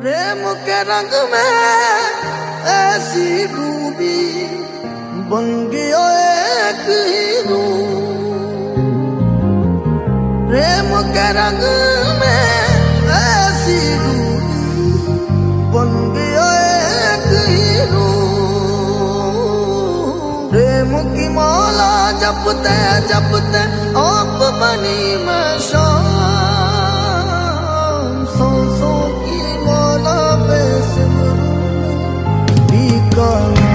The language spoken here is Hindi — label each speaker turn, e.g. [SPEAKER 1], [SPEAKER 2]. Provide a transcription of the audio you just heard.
[SPEAKER 1] प्रेम के रंग में ऐसी डूबी बन गया एक हीरू। प्रेम के रंग में ऐसी डूबी बन गया एक हीरू। प्रेम की माला जपते जपते आप बनी मैं शाम। सांसों की माला पे सिमरू भी का